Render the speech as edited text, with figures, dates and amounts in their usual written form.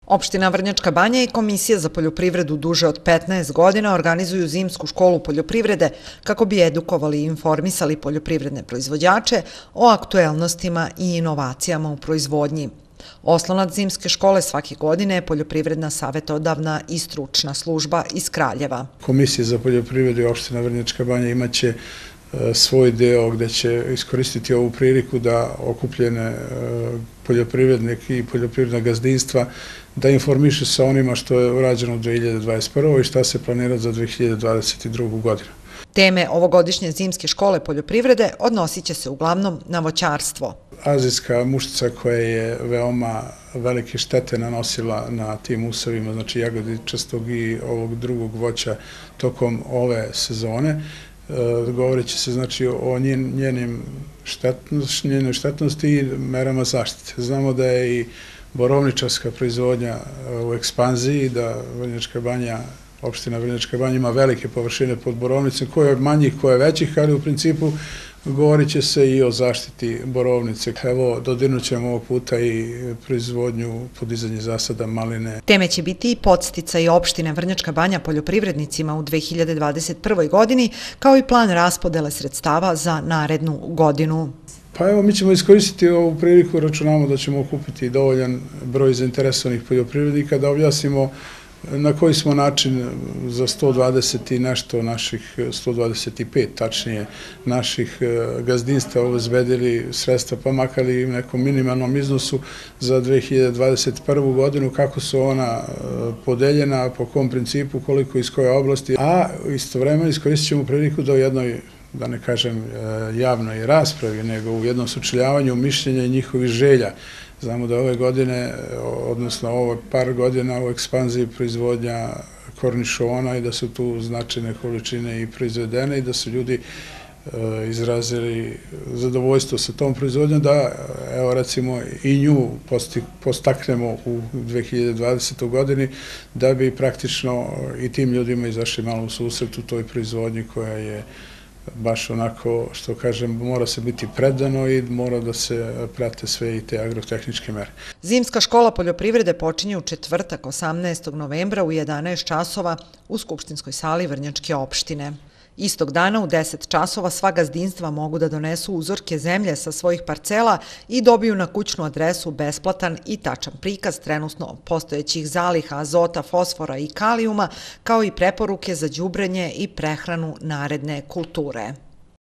Opština Vrnjačka Banja i Komisija za poljoprivredu duže od 15 godina organizuju zimsku školu poljoprivrede kako bi edukovali i informisali poljoprivredne proizvođače o aktuelnostima i inovacijama u proizvodnji. Oslonac zimske škole svake godine je poljoprivredna savjetodavna i stručna služba iz Kraljeva. Komisija za poljoprivredu i opština Vrnjačka Banja imaće svoj deo gde će iskoristiti ovu priliku da okupljene poljoprivrednike i poljoprivredna gazdinstva da informiše sa onima što je urađeno u 2021. i šta se planira za 2022. godinu. Teme ovogodišnje zimske škole poljoprivrede odnosit će se uglavnom na voćarstvo. Azijska mušica koja je veoma velike štete nanosila na tim usevima, znači jagodičastog i ovog drugog voća tokom ove sezone, govorit će se znači o njenoj štetnosti i merama zaštite. Znamo da je i borovničarska proizvodnja u ekspanziji, da Vrnjačka Banja, opština Vrnjačka Banja ima velike površine pod borovnicom, koje je manjih, koje je većih, ali u principu govorit će se i o zaštiti borovnice. Evo, dodirnut ćemo ovog puta i proizvodnju, podizanje zasada maline. Teme će biti i podsticaj opštine Vrnjačka Banja poljoprivrednicima u 2021. godini, kao i plan raspodele sredstava za narednu godinu. Pa evo, mi ćemo iskoristiti ovu priliku, računamo da ćemo okupiti dovoljan broj zainteresovanih poljoprivrednika, da objasnimo na koji smo način za 120 i nešto naših, 125 tačnije, naših gazdinstva obezbedili sredstva, pa makar i u nekom minimalnom iznosu za 2021. godinu, kako su ona podeljena, po kom principu, koliko iz koje oblasti, a istovremeno iskoristit ćemo priliku da u jednoj, da ne kažem javnoj raspravi, nego u jednom sučeljavanju mišljenja i njihovih želja. Znamo da ove godine, odnosno ovo par godina u ekspanziji proizvodnja kornišona i da su tu značajne količine i proizvedene i da su ljudi izrazili zadovoljstvo sa tom proizvodnjom, da evo recimo i nju postaknemo u 2020. godini da bi praktično i tim ljudima izašli malo u susret u toj proizvodnji koja je baš onako, što kažem, mora se biti predano i mora da se prate sve i te agrotehničke mere. Zimska škola poljoprivrede počinje u četvrtak 18. novembra u 11 časova u Skupštinskoj sali Vrnjačke opštine. Istog dana u 10 časova sva gazdinstva mogu da donesu uzorke zemlje sa svojih parcela i dobiju na kućnu adresu besplatan i tačan prikaz trenutno postojećih zaliha azota, fosfora i kalijuma, kao i preporuke za đubrenje i prehranu naredne kulture.